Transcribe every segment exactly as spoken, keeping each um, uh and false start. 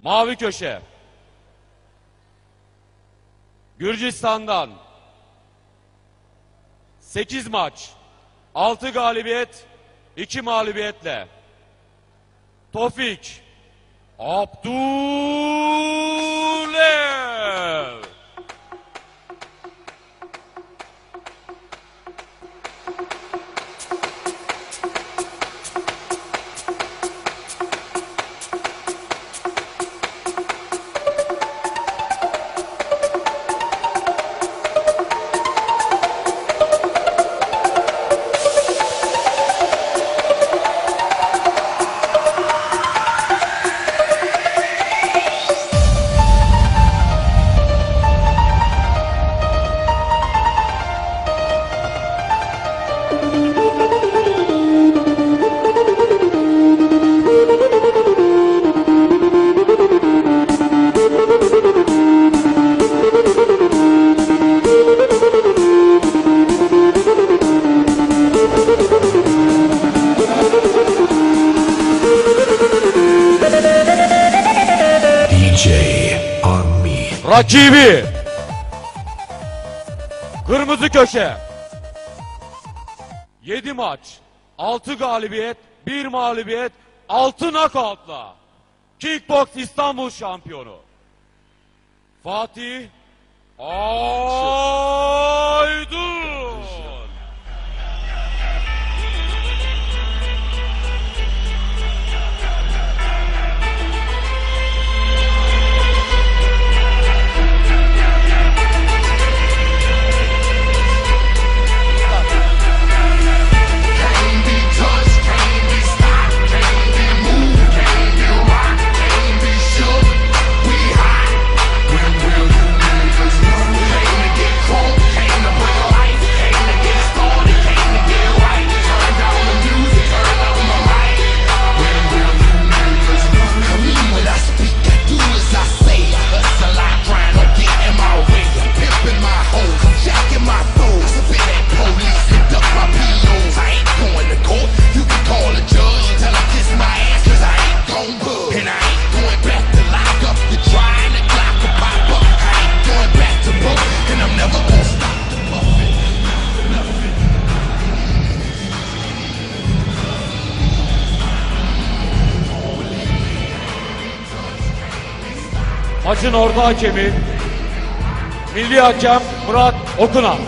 Mavi köşe. Gürcistan'dan sekiz maç, altı galibiyet, iki mağlubiyetle Tofik Abdulev. Rakibi kırmızı köşe yedi maç, altı galibiyet, bir mağlubiyet, altı knockoutla Kickbox İstanbul şampiyonu Fatih Aydın. Maçın orta hakemi milli hakem Murat Okunan.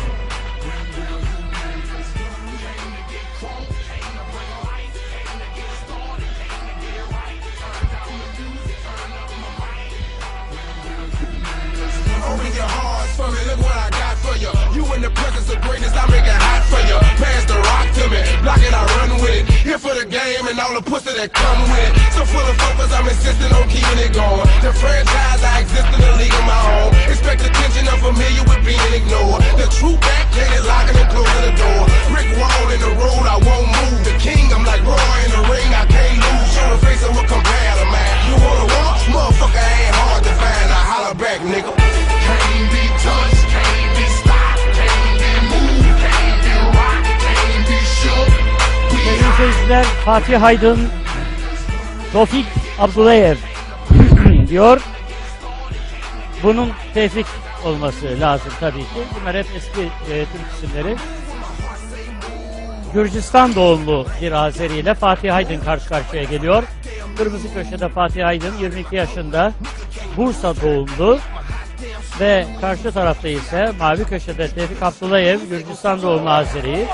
For the game and all the pussy that come with it. So full of focus, I'm insisting on keeping it going. The franchise, I exist in a league of my own. Expect attention, I'm familiar with being ignored. The true backhand is locking and closing the door. Brick wall in the road, I won't move. The king, I'm like Roy in the ring, I can't lose. Show the face of a compare to man. You wanna walk? Motherfucker ain't hard to find. I holler back, nigga. Can't be touched, can't be stopped, can't be moved, can't be rocked, can't be shook. Sevgili seyirciler, Fatih Aydın, Tofik Abdulev diyor. Bunun Tevfik olması lazım tabii ki. Bunlar hep eski e, Türk isimleri. Gürcistan doğumlu bir Azeri ile Fatih Aydın karşı karşıya geliyor. Kırmızı köşede Fatih Aydın yirmi iki yaşında, Bursa doğumlu. Ve karşı tarafta ise mavi köşede Tevfik Abdulev, Gürcistan doğumlu Azeri.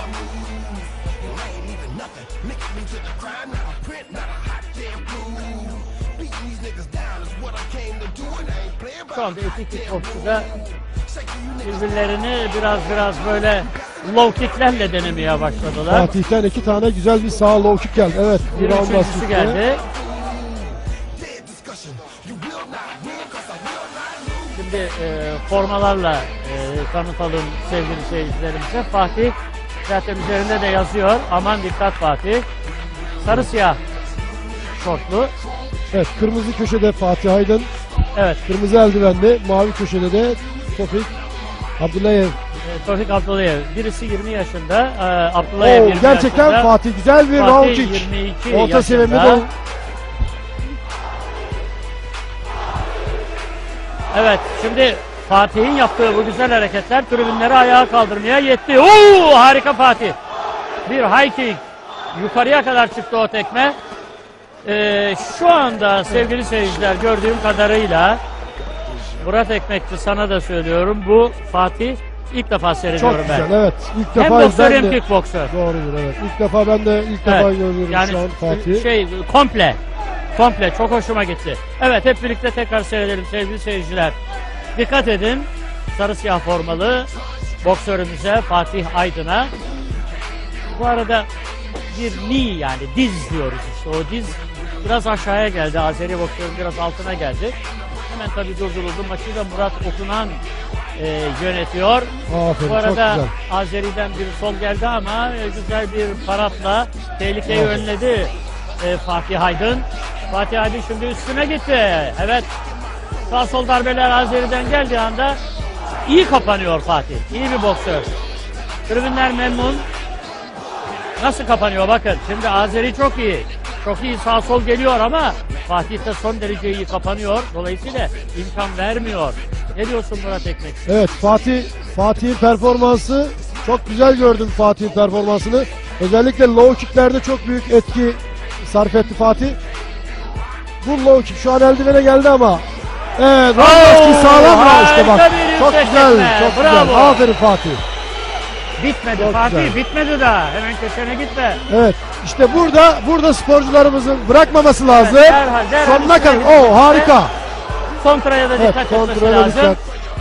Şu anda iki kickboxçuda birbirlerini biraz biraz böyle low kicklerle denemeye başladılar. Fatih'ten iki tane güzel bir sağ low kick geldi. Evet. Bir üçüncüsü geldi. Şimdi e, formalarla e, tanıtalım sevgili seyircilerimize. Fatih zaten üzerinde de yazıyor. Aman dikkat Fatih. Sarı siyah şortlu. Evet, kırmızı köşede Fatih Aydın. Evet. Kırmızı eldivenli, mavi köşede de Tofik Abdulev. E, Tofik Abdulev. Birisi yirmi yaşında, e, Abdulev Oo, yirmi gerçekten yaşında. Fatih güzel bir Fatih round kick. yirmi iki Orta seviyeli yaşında. de. Evet, şimdi Fatih'in yaptığı bu güzel hareketler tribünleri ayağa kaldırmaya yetti. Oo, harika Fatih. Bir high kick. Yukarıya kadar çıktı o tekme. Ee, şu anda sevgili seyirciler gördüğüm kadarıyla Murat Ekmekçi sana da söylüyorum. Bu Fatih ilk defa seyrediyorum Çok ben. güzel, evet. İlk Hem defa boksör ben hem de- kickboksör. Doğrudur, evet. İlk defa ben de ilk defa Evet. görüyorum Yani şu an Fatih. şey komple komple çok hoşuma gitti. Evet, hep birlikte tekrar seyredelim sevgili seyirciler. Dikkat edin sarı siyah formalı boksörümüze Fatih Aydın'a. Bu arada bir knee yani diz diyoruz işte, o diz biraz aşağıya geldi. Azeri boksörün biraz altına geldi. Hemen tabii durduruldu. Maçı da Murat Okunan e, yönetiyor. Aferin, Bu arada çok güzel. Azeri'den bir sol geldi ama e, güzel bir paratla tehlikeyi Aferin. önledi e, Fatih Aydın. Fatih Aydın şimdi üstüne gitti. Evet. Sağ sol darbeler Azeri'den geldiği anda iyi kapanıyor Fatih. İyi bir boksör. Tribünler memnun. Nasıl kapanıyor bakın. Şimdi Azeri çok iyi. Çok iyi sağ sol geliyor ama Fatih de son derece iyi kapanıyor. Dolayısıyla imkan vermiyor. Ne diyorsun Murat Ekmek? Evet, Fatih Fatih'in performansı çok güzel gördüm, Fatih'in performansını. Özellikle low kicklerde çok büyük etki sarf etti Fatih. Bu low kick şu an eldivene geldi ama evet, Ramboski sağlam mı işte bak. harika bir Çok yüksek güzel, tekme, çok bravo. güzel. Aferin Fatih. Bitmedi Çok Fatih, güzel. bitmedi daha. Hemen köşene gitme. Evet, işte burada burada sporcularımızın bırakmaması lazım. Evet, derhal, derhal Sonuna üstüne kadar. gitmesi. O harika. Kontraya da Evet, dikkat etmesi kontrole lazım. dikkat.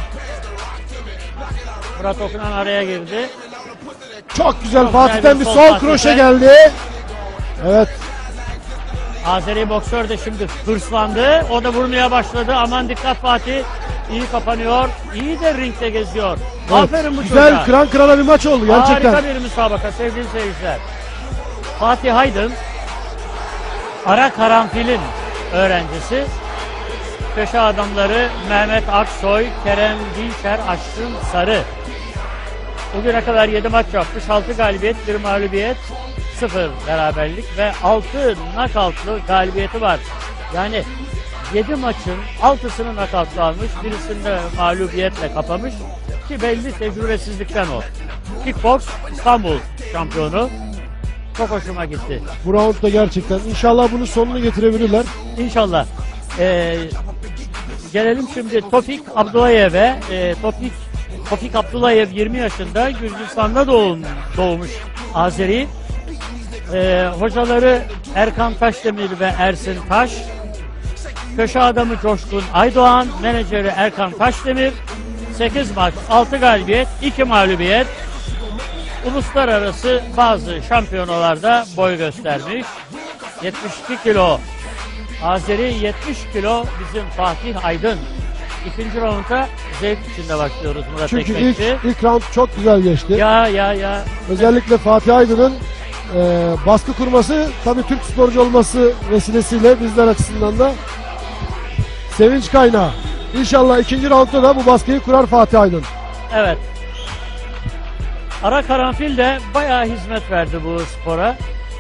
Murat Okunan araya girdi. Çok güzel. Çok Fatih'ten güzel bir bir sol sol Fatih'ten. kroşe geldi. Evet. Azeri boksör de şimdi hırslandı. O da vurmaya başladı. Aman dikkat Fatih. İyi kapanıyor. İyi de ringde geziyor. Evet, Aferin bu güzel çocuğa. kıran kırana bir maç oldu gerçekten. Harika bir müsabaka sevgili seyirciler. Fatih Aydın Ara Karanfil'in öğrencisi. Köşe adamları Mehmet Aksoy, Kerem Dinçer, Aşkın Sarı. Bugüne kadar yedi maç yapmış. altı galibiyet, bir mağlubiyet, sıfır beraberlik ve altı knockoutlu galibiyeti var. Yani yedi maçın altısını knockoutla almış, birisinde mağlubiyetle kapamış ki belli tecrübesizlikten o. Kickbox İstanbul şampiyonu. Çok hoşuma gitti. Bu roundda gerçekten. İnşallah bunun sonunu getirebilirler. İnşallah. Ee, gelelim şimdi Tofik Abdullayev'e. Ee, Tofik, Tofik Abdullayev yirmi yaşında, Gürcistan'da doğum, doğmuş Azeri. Ee, hocaları Erkan Taşdemir ve Ersin Taş. Köşe adamı Coşkun Aydoğan, menajeri Erkan Taşdemir. sekiz maç, altı galibiyet, iki mağlubiyet. Uluslararası bazı şampiyonalarda boy göstermiş. yetmiş iki kilo. Azeri yetmiş kilo bizim Fatih Aydın. İkinci rounda zevk içinde başlıyoruz Murat Çünkü ilk, Ekmekçi. ilk round çok güzel geçti. Ya ya ya. Özellikle Fatih Aydın'ın e, baskı kurması, tabii Türk sporcu olması vesilesiyle bizler açısından da sevinç kaynağı. İnşallah ikinci roundda da bu baskıyı kurar Fatih Aydın. Evet. Ara Karanfil de bayağı hizmet verdi bu spora.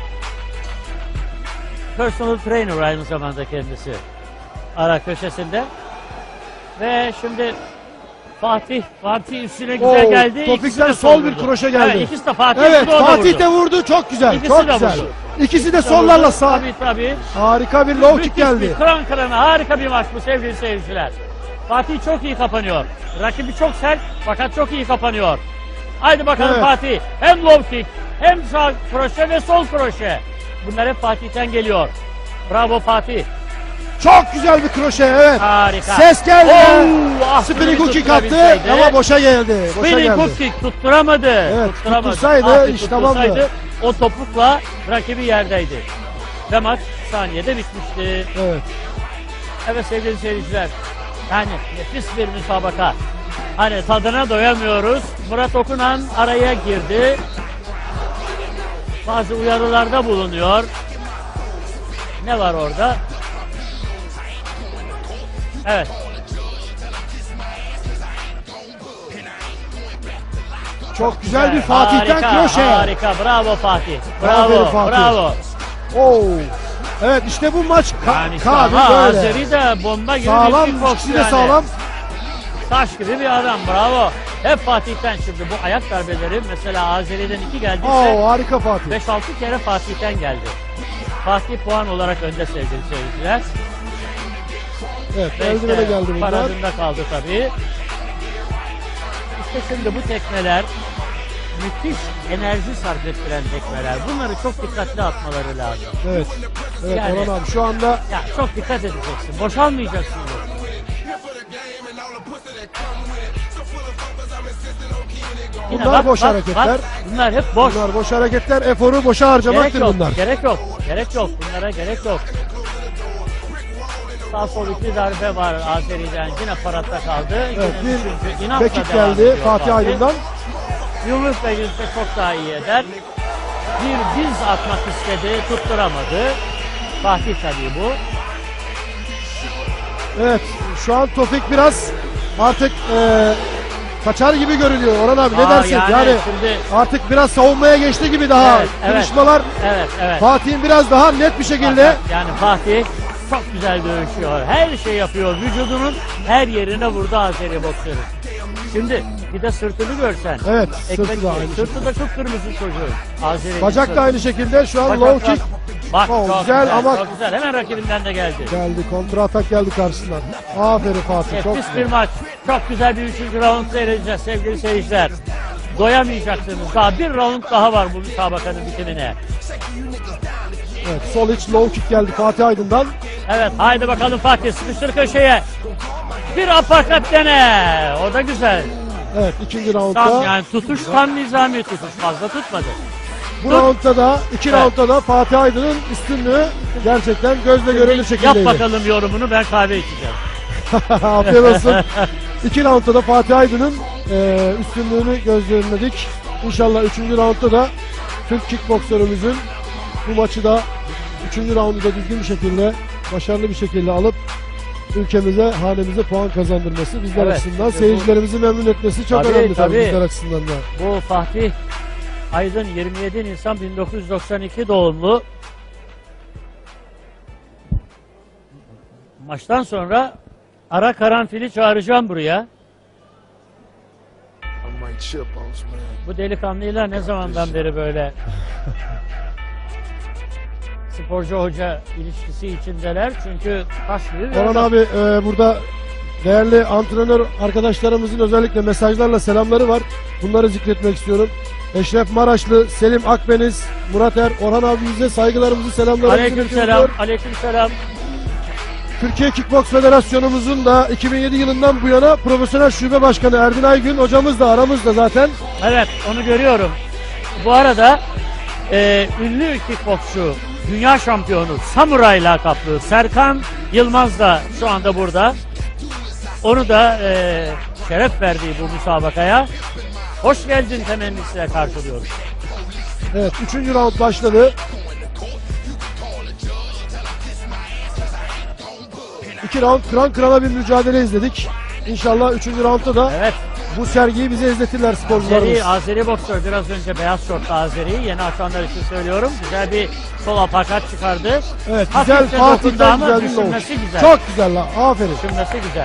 Personal trainer aynı zamanda kendisi. Ara köşesinde. Ve şimdi Fatih, Fatih üstüne güzel Oo, geldi. İkisi Topik'ten de sol bir vurdu. kroşe geldi. Evet, ikisi de Fatih. Evet, ikisi de o da Fatih vurdu. de vurdu. Çok güzel. İkisi çok de güzel. vurdu. İkisi de İkisi de sollarla vurdu. sağ. Tabii tabii. Harika bir low kick Müthiş geldi. bir kıran kırana harika bir maç bu sevgili seyirciler. Fatih çok iyi kapanıyor. Rakibi çok sert fakat çok iyi kapanıyor. Haydi bakalım Evet. Fatih. Hem low kick hem sağ kroşe ve sol kroşe. Bunlar hep Fatih'ten geliyor. Bravo Fatih. Çok güzel bir kroşe, evet. Harika. Ses geldi. Oo, ah, Spinning hook kick tutturabilseydi. attı ama boşa geldi. Boşa Spinning geldi. hook kick tutturamadı. Evet, tutturamadı. tuttursaydı Ah, bir iş tamamdı. tuttursaydı o topukla rakibi yerdeydi. Ve maç saniyede bitmişti. Evet. Evet sevgili seyirciler. Yani nefis bir müsabaka. Hani tadına doyamıyoruz. Murat Okunan araya girdi. Bazı uyarılarda bulunuyor. Ne var orada? Evet. Çok güzel bir Fatih'ten harika, kroşe. Harika. Bravo Fatih. Bravo. Aferin Fatih. Bravo. Oo. Evet, işte bu maç ka Yani işte kabil ama böyle. Azeri de bomba gibi Sağlam, bir kickbox ikisi de yani. sağlam. Taş gibi bir adam, bravo. Hep Fatih'ten şimdi bu ayak darbeleri, mesela Azeri'den iki geldiyse Oo, harika Fatih. beş altı kere Fatih'ten geldi. Fatih puan olarak önde sevgili seyirciler. Evet, Ve eldivene işte geldi bunlar. paradında kaldı tabii. İşte şimdi bu tekmeler müthiş enerji sarf ettiren tekmeler. Bunları çok dikkatli atmaları lazım. Evet. Evet Yani- Orhan abi şu anda Ya çok dikkat edeceksin. Boşalmayacaksın. Yine Bunlar boş hareketler. bunlar hep boş. bunlar boş hareketler, eforu boşa harcamaktır Gerek yok, bunlar. gerek yok, gerek yok. Bunlara gerek yok. Sağ sol iki darbe var Azeri'den. Yine paratta kaldı. Evet, Yine bir üçüncü inatla mekik devam geldi ediyor Fatih Aydın'dan. Yumrukla girse çok daha iyi eder. Bir diz atmak istedi, tutturamadı. Fatih tabii bu. Evet, şu an Tofik biraz artık e, kaçar gibi görünüyor Orhan abi. Ne Aa, dersin? yani Yani, şimdi- artık biraz savunmaya geçti gibi daha. Evet, evet. Kırışmalar Evet, evet. Fatih'in biraz daha net bir şekilde. Yani Fatih çok güzel dövüşüyor. Her şey yapıyor. Vücudunun her yerine vurdu Azeri boksörü. Şimdi bir de sırtını görsen. Evet, Ekmek sırtı da aynı sırtı da çok kırmızı çocuğu. Azeri Bacak da aynı şekilde şu an Bacak low da- kick Bak Oh, çok güzel güzel, ama- çok güzel. Hemen rakibinden de geldi. geldi. Kontra atak geldi karşısından. Aferin Fatih. Çok Nefis bir güzel. maç. Çok güzel bir üçüncü round seyredeceğiz sevgili seyirciler. Doyamayacaksınız. Daha bir round daha var bu müsabakanın bitimine. Evet, sol iç low kick geldi Fatih Aydın'dan. Evet haydi bakalım Fatih, sıkıştır köşeye. Bir uppercut dene. O da güzel. Evet, ikinci Tam roundda. yani tutuş tam nizami tutuş, fazla tutmadı. Bu Dur. roundda da, iki Evet. roundda da Fatih Aydın'ın üstünlüğü gerçekten gözle görülür Yap şekildeydi. bakalım yorumunu, ben kahve içeceğim. Afiyet olsun. İki roundda da Fatih Aydın'ın e, üstünlüğünü gözlemledik. İnşallah üçüncü roundda da Türk kickboksörümüzün bu maçı da üçüncü roundu da düzgün bir şekilde, başarılı bir şekilde alıp ülkemize, hanemize puan kazandırması bizler Evet. açısından, Bu- seyircilerimizi memnun etmesi çok Tabii, önemli tabii tabii. bizler açısından da. Bu Fatih Aydın yirmi yedi Nisan bin dokuz yüz doksan iki doğumlu. Maçtan sonra ara karanfili çağıracağım buraya. I might chip boss man. Bu delikanlıyla ne zamandan beri böyle sporcu hoca ilişkisi içindeler. Çünkü taş gibi bir Orhan adam. abi e, burada değerli antrenör arkadaşlarımızın özellikle mesajlarla selamları var. Bunları zikretmek istiyorum. Eşref Maraşlı, Selim Akbeniz, Murat Er, Orhan abimize saygılarımızı, selamlarımızı Aleykümselam, iletiyor. aleykümselam. Türkiye Kickbox Federasyonu'muzun da iki bin yedi yılından bu yana profesyonel şube başkanı Erdin Aygün hocamız da aramızda zaten. Evet, onu görüyorum. Bu arada e, ünlü kickboksçu, dünya şampiyonu, samuray lakaplı Serkan Yılmaz da şu anda burada. Onu da e, şeref verdiği bu müsabakaya hoş geldin temennisiyle karşılıyoruz. Evet, üçüncü round başladı. İki round kıran kırana bir mücadele izledik. İnşallah üçüncü roundda da Evet, bu sergiyi bize izletirler sporcularımız. Azeri, Azeri boksör biraz önce beyaz şortlu Azeri, yeni açanlar için söylüyorum. Güzel bir sol apakat çıkardı. Evet, Hafifçe güzel dokundu Fatih'ten ama güzel bir düşünmesi low. güzel. Çok güzel la, aferin. Düşünmesi güzel.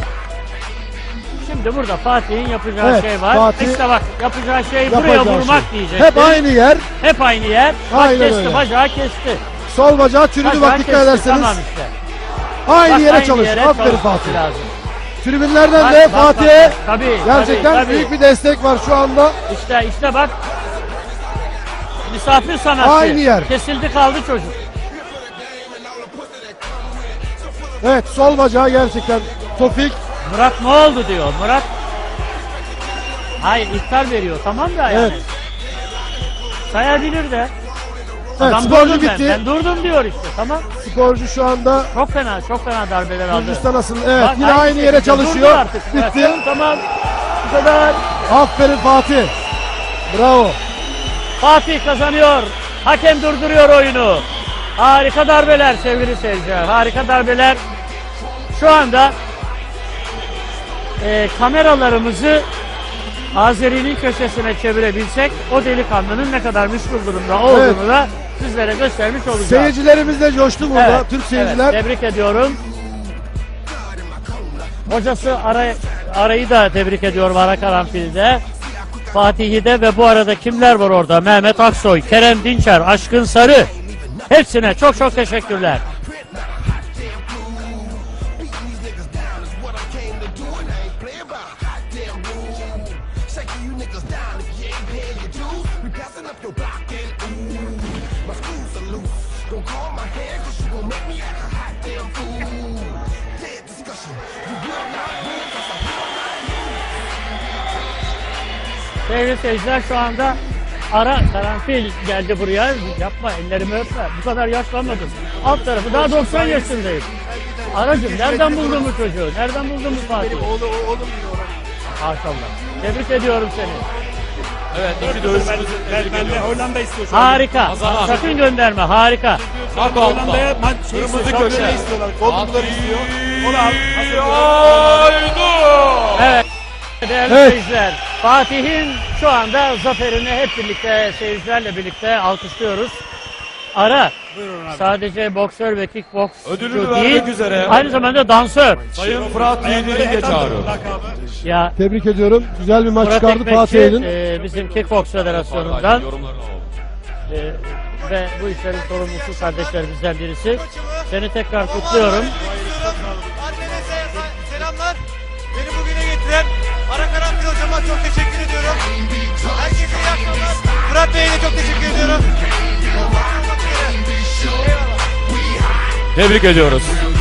Şimdi burada Fatih'in yapacağı Evet, şey var. Fatih- İşte bak yapacağı şey buraya Yapacağı vurmak şey. diyecek. Hep aynı yer. Hep aynı yer. Bak Aynen kesti, öyle. bacağı kesti. Sol bacağı tribü Bacağı bak dikkat kesti, ederseniz. tamam işte. Aynı Bak, yere çalış. yere Aferin çalışması Fatih. lazım. Tribünlerden Bak, de bak, Fatih'e bak. Tabii, gerçekten tabii, tabii. büyük bir destek var şu anda. İşte işte bak. Misafir sanatçı. Aynı yer. Kesildi kaldı çocuk. Evet, sol bacağı gerçekten Tofik. Murat ne oldu diyor. Murat hayır iptal veriyor, tamam da yani. Evet. Sayabilir de. Evet, Adam sporcu durdum ben. bitti. Ben durdum diyor işte, tamam. Sporcu şu anda Çok fena, çok fena darbeler aldı. Gürcistan asılı. Evet, Bak, yine aynı yere şekilde çalışıyor. durdu artık. Bitti. Tamam, tamam. Bu kadar. Aferin Fatih. Bravo. Fatih kazanıyor. Hakem durduruyor oyunu. Harika darbeler sevgili seyirciler. Harika darbeler. Şu anda e, kameralarımızı Azeri'nin köşesine çevirebilsek o delikanlının ne kadar müşkül durumda olduğunu Evet. da sizlere göstermiş olacağız. Seyircilerimiz de coştu burada. Evet, Türk seyirciler. evet, tebrik ediyorum. Hocası araya Arayı da tebrik ediyorum, Ara Karanfil'de. Fatih'i de ve bu arada kimler var orada? Mehmet Aksoy, Kerem Dinçer, Aşkın Sarı. Hepsine çok çok teşekkürler. Sevgili seyirciler, şu anda Ara Karanfil geldi buraya. Yapma, ellerimi öpme. Bu kadar yaşlanmadım. Alt tarafı daha doksan yaşındayım. Aracım, nereden buldun bu çocuğu? Nereden buldun bu Fatih? Oğlum, oğlum diyor. Maşallah. Tebrik ediyorum seni. Evet, iki dövüşümüzü Ben, tebrik ben de ediyorum. Hollanda istiyor şu an. Harika. Hasan abi. Sakın gönderme. Harika. Hollanda'ya Knockout'ta. maç şey Kırmızı istiyor, köşe. şampiyonu istiyorlar. Golden'ları istiyor. Onu al. Hazır. Aydın. Evet. Değerli Evet. seyirciler, Fatih'in şu anda zaferini hep birlikte seyircilerle birlikte alkışlıyoruz. Ara sadece boksör ve kickboksçu Ödülünü değil, vermek üzere. aynı zamanda dansör. Sayın Fırat Yiğit'i de çağırıyor. Ya Tebrik ediyorum. Güzel bir maç Murat çıkardı Ekmekçi, Fatih Aydın. e, bizim Kickboks Federasyonu'ndan Yorumlarını alalım. e, ve bu işlerin sorumlusu kardeşlerimizden birisi. Seni tekrar kutluyorum. Annenize selamlar. Beni bugüne getiren Ara Karanfil hocama çok teşekkür ediyorum. Herkese iyi akşamlar. Murat Bey'e de çok teşekkür ediyorum. Tebrik ediyoruz.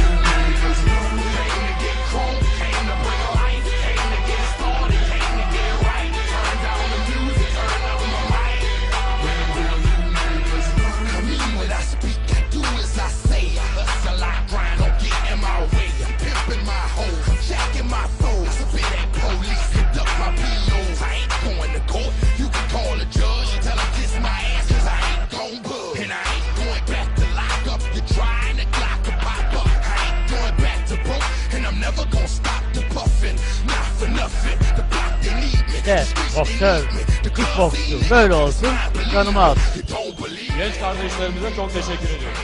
İşte boksör, kickboksçu böyle olsun, canıma al. Genç kardeşlerimize çok teşekkür ediyoruz.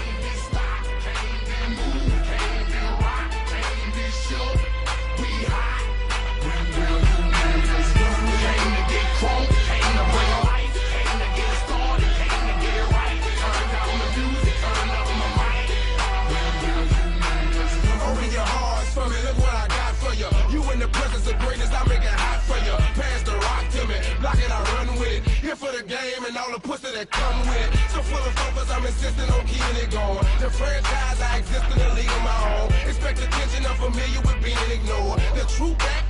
Open your hearts for me, look what I got for you. You in the presence of greatness, I make it hot for you. Pass the rock to me, block it, I run with it. Here for the game and all the pussy that come with it. So full of focus, I'm insisting on keeping it going. The franchise, I exist in a league of my own. Expect attention, I'm familiar with being ignored. The true bad